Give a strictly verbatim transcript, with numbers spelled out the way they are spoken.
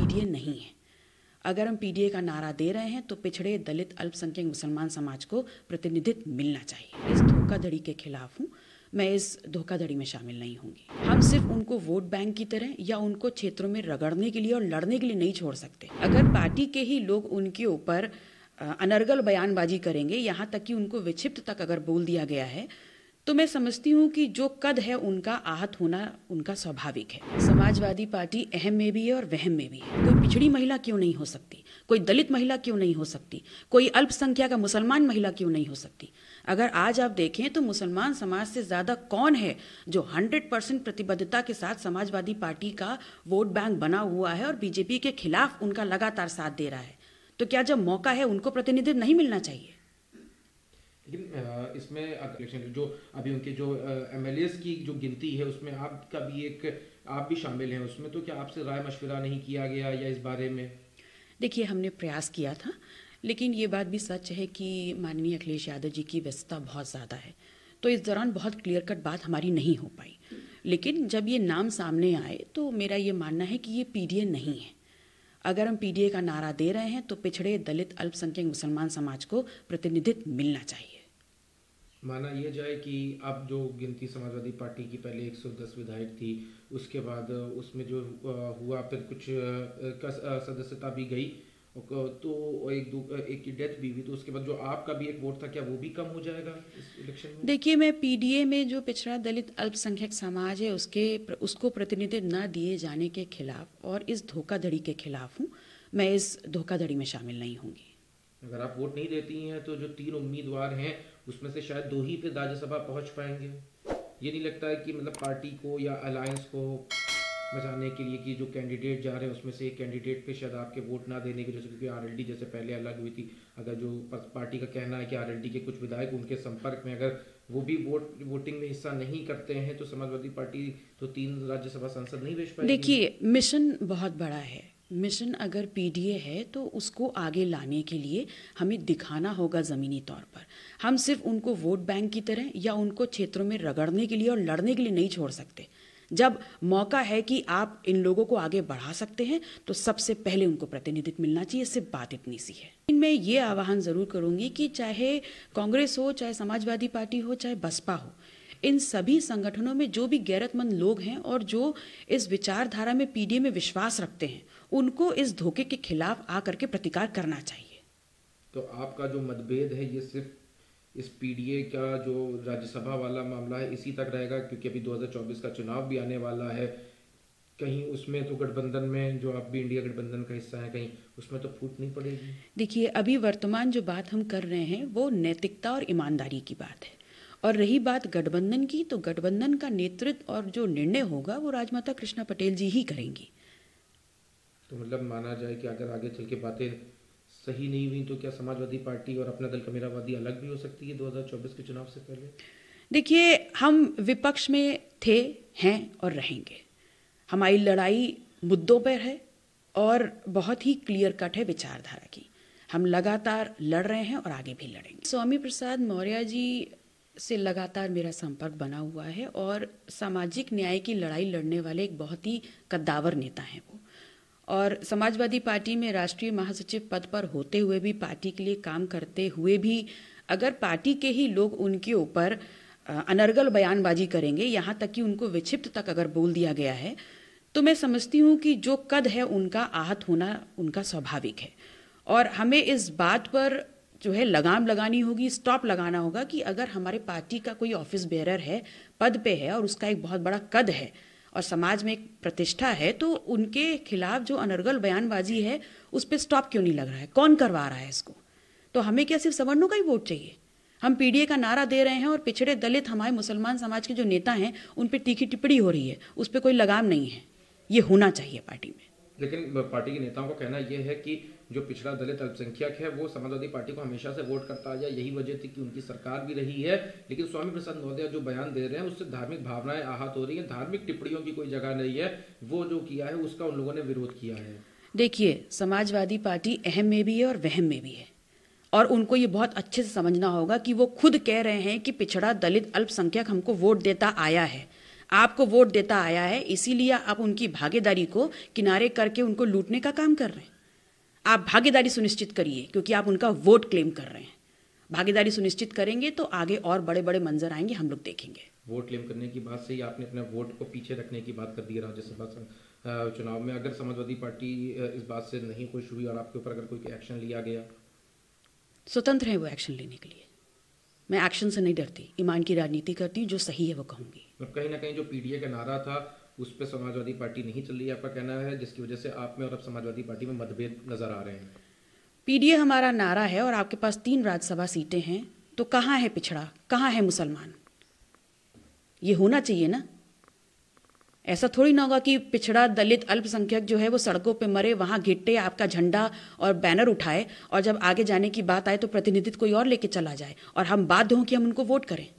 PDA नहीं है। अगर हम पीडीए का नारा दे रहे हैं तो पिछड़े, दलित, अल्पसंख्यक मुसलमान समाज को प्रतिनिधित्व मिलना चाहिए। इस धोखाधड़ी के खिलाफ हूँ, मैं इस धोखाधड़ी में शामिल नहीं होंगी। हम सिर्फ उनको वोट बैंक की तरह या उनको क्षेत्रों में रगड़ने के लिए और लड़ने के लिए नहीं छोड़ सकते। अगर पार्टी के ही लोग उनके ऊपर अनर्गल बयानबाजी करेंगे, यहाँ तक कि उनको विक्षिप्त तक अगर बोल दिया गया है, तो मैं समझती हूँ कि जो कद है उनका आहत होना उनका स्वाभाविक है। समाजवादी पार्टी अहम में भी है और वहम में भी है। कोई पिछड़ी महिला क्यों नहीं हो सकती, कोई दलित महिला क्यों नहीं हो सकती, कोई अल्पसंख्यक मुसलमान महिला क्यों नहीं हो सकती। अगर आज आप देखें तो मुसलमान समाज से ज़्यादा कौन है जो हंड्रेड परसेंट प्रतिबद्धता के साथ समाजवादी पार्टी का वोट बैंक बना हुआ है और बीजेपी के खिलाफ उनका लगातार साथ दे रहा है। तो क्या जब मौका है उनको प्रतिनिधित्व नहीं मिलना चाहिए? लेकिन इसमें इलेक्शन जो अभी उनके जो एमएलएस की जो गिनती है उसमें आपका भी एक आप भी शामिल हैं उसमें, तो क्या आपसे राय मशवरा नहीं किया गया या इस बारे में? देखिए, हमने प्रयास किया था, लेकिन ये बात भी सच है कि माननीय अखिलेश यादव जी की व्यस्तता बहुत ज़्यादा है, तो इस दौरान बहुत क्लियर कट बात हमारी नहीं हो पाई। लेकिन जब ये नाम सामने आए तो मेरा ये मानना है कि ये पीडीए नहीं है। अगर हम पीडीए का नारा दे रहे हैं तो पिछड़े, दलित, अल्पसंख्यक मुसलमान समाज को प्रतिनिधित्व मिलना चाहिए। माना यह जाए कि अब जो गिनती समाजवादी पार्टी की पहले एक सौ दस विधायक थी, उसके बाद उसमें जो हुआ फिर कुछ सदस्यता भी गई, तो एक दो एक की डेथ भी हुई, तो उसके बाद जो आपका भी एक वोट था क्या वो भी कम हो जाएगा इस इलेक्शन में? देखिए, मैं पीडीए में जो पिछड़ा, दलित, अल्पसंख्यक समाज है उसके उसको प्रतिनिधित्व न दिए जाने के खिलाफ और इस धोखाधड़ी के खिलाफ हूँ, मैं इस धोखाधड़ी में शामिल नहीं होंगी। अगर आप वोट नहीं देती हैं तो जो तीन उम्मीदवार हैं उसमें से शायद दो ही फिर राज्यसभा पहुंच पाएंगे। ये नहीं लगता है कि मतलब पार्टी को या अलायंस को बचाने के लिए कि जो कैंडिडेट जा रहे हैं उसमें से एक कैंडिडेट पे शायद आपके वोट ना देने की वजह से, क्योंकि आरएलडी जैसे पहले अलग हुई थी, अगर जो पार्टी का कहना है कि आरएलडी के कुछ विधायक उनके संपर्क में अगर वो भी वोट वोटिंग में हिस्सा नहीं करते हैं तो समाजवादी पार्टी तो तीन राज्यसभा सांसद नहीं भेज पाएगी। देखिए, मिशन बहुत बड़ा है। मिशन अगर पीडीए है तो उसको आगे लाने के लिए हमें दिखाना होगा ज़मीनी तौर पर। हम सिर्फ उनको वोट बैंक की तरह या उनको क्षेत्रों में रगड़ने के लिए और लड़ने के लिए नहीं छोड़ सकते। जब मौका है कि आप इन लोगों को आगे बढ़ा सकते हैं तो सबसे पहले उनको प्रतिनिधित्व मिलना चाहिए। सिर्फ बात इतनी सी है। मैं ये आह्वान ज़रूर करूँगी कि चाहे कांग्रेस हो, चाहे समाजवादी पार्टी हो, चाहे बसपा हो, इन सभी संगठनों में जो भी गैरतमंद लोग हैं और जो इस विचारधारा में पीडीए में विश्वास रखते हैं, उनको इस धोखे के खिलाफ आकर के प्रतिकार करना चाहिए। तो आपका जो मतभेद है ये सिर्फ इस पीडीए का जो राज्यसभा वाला मामला है इसी तक रहेगा, क्योंकि अभी दो हज़ार चौबीस का चुनाव भी आने वाला है, कहीं उसमें तो गठबंधन में जो आप भी इंडिया गठबंधन का हिस्सा है, कहीं उसमें तो फूट नहीं पड़ेगी? देखिए, अभी वर्तमान जो बात हम कर रहे हैं वो नैतिकता और ईमानदारी की बात है, और रही बात गठबंधन की, तो गठबंधन का नेतृत्व और जो निर्णय होगा वो राजमाता कृष्णा पटेल जी ही करेंगी। तो मतलब माना जाए कि अगर आगे चल के बातें सही नहीं हुई तो क्या समाजवादी पार्टी और अपना दल कमेरावादी अलग भी हो सकती है दो हज़ार चौबीस के चुनाव से पहले? देखिए, हम विपक्ष में थे, हैं और रहेंगे। हमारी लड़ाई मुद्दों पर है और बहुत ही क्लियर कट है विचारधारा की। हम लगातार लड़ रहे हैं और आगे भी लड़ेंगे। स्वामी प्रसाद मौर्य जी से लगातार मेरा संपर्क बना हुआ है और सामाजिक न्याय की लड़ाई लड़ने वाले एक बहुत ही कद्दावर नेता हैं वो, और समाजवादी पार्टी में राष्ट्रीय महासचिव पद पर होते हुए भी, पार्टी के लिए काम करते हुए भी, अगर पार्टी के ही लोग उनके ऊपर अनर्गल बयानबाजी करेंगे, यहाँ तक कि उनको विक्षिप्त तक अगर बोल दिया गया है, तो मैं समझती हूँ कि जो कद है उनका आहत होना उनका स्वाभाविक है। और हमें इस बात पर जो है लगाम लगानी होगी, स्टॉप लगाना होगा कि अगर हमारे पार्टी का कोई ऑफिस बेयरर है, पद पे है और उसका एक बहुत बड़ा कद है और समाज में एक प्रतिष्ठा है, तो उनके खिलाफ जो अनर्गल बयानबाजी है उस पर स्टॉप क्यों नहीं लग रहा है? कौन करवा रहा है इसको? तो हमें क्या सिर्फ सवर्णों का ही वोट चाहिए? हम पीडीए का नारा दे रहे हैं और पिछड़े, दलित, हमारे मुसलमान समाज के जो नेता हैं उन पर तीखी टिप्पणी हो रही है, उस पर कोई लगाम नहीं है। ये होना चाहिए पार्टी में। लेकिन पार्टी के नेताओं का कहना यह है कि जो पिछड़ा, दलित, अल्पसंख्यक है वो समाजवादी पार्टी को हमेशा से वोट करता आया, यही वजह थी कि उनकी सरकार भी रही है। लेकिन स्वामी प्रसाद मौर्य जो बयान दे रहे हैं उससे धार्मिक भावनाएं आहत हो रही हैं, धार्मिक टिप्पणियों की कोई जगह नहीं है, वो जो किया है उसका उन लोगों ने विरोध किया है। देखिए, समाजवादी पार्टी अहम में भी है और वहम में भी है, और उनको ये बहुत अच्छे से समझना होगा कि वो खुद कह रहे हैं कि पिछड़ा, दलित, अल्पसंख्यक हमको वोट देता आया है। आपको वोट देता आया है, इसीलिए आप उनकी भागीदारी को किनारे करके उनको लूटने का काम कर रहे हैं। आप भागीदारी सुनिश्चित करिए, क्योंकि आप उनका वोट क्लेम कर रहे हैं। भागीदारी सुनिश्चित करेंगे तो आगे और बड़े बड़े मंजर आएंगे, हम लोग देखेंगे। वोट क्लेम करने की बात से ही आपने अपने वोट को पीछे रखने की बात कर दी है राज्यसभा चुनाव में। अगर समाजवादी पार्टी इस बात से नहीं खुश हुई और आपके ऊपर अगर कोई एक्शन लिया गया? स्वतंत्र है वो एक्शन लेने के लिए। मैं एक्शन से नहीं डरती, ईमान की राजनीति करती हूँ, जो सही है वो कहूँगी। कहीं ना कहीं जो पीडीए का नारा था उस पर समाजवादी पार्टी नहीं चल रही है, आपका कहना है, जिसकी वजह से आप में और अब समाजवादी पार्टी में मतभेद नजर आ रहे हैं। पीडीए हमारा नारा है और आपके पास तीन राज्यसभा सीटें हैं, तो कहाँ है पिछड़ा, कहाँ है मुसलमान? ये होना चाहिए ना। ऐसा थोड़ी ना होगा कि पिछड़ा, दलित, अल्पसंख्यक जो है वो सड़कों पे मरे, वहाँ घिट्टे आपका झंडा और बैनर उठाए, और जब आगे जाने की बात आए तो प्रतिनिधित्व कोई और लेके चला जाए और हम बाध्य हों कि हम उनको वोट करें।